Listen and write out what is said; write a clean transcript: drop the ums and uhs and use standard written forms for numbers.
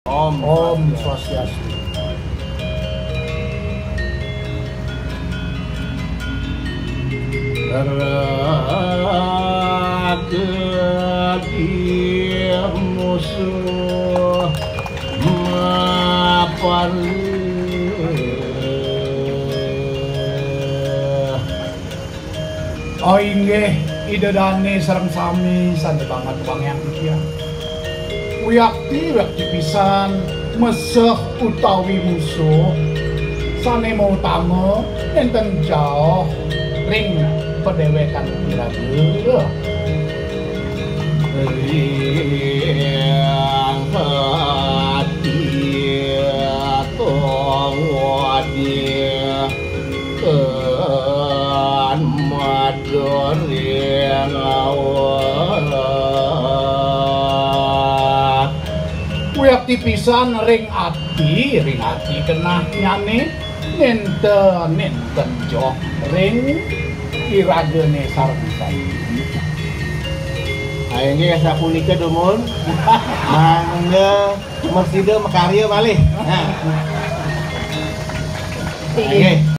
Om Swastiastu. Raga musuh maparu Oh inggih idedane sareng sami sane banget yang kia. Wiyakti pisan meseh utawi musuh sane mautama enten jauh ring pedewekan iraga. Riang hati tongwadi kan madoriang awak Wiyakti pisan ring ati kenah nyane nenten jauh ring iragane sareng sami. Akhirnya sapunika dumun mangga mersida makarya malih. Nah.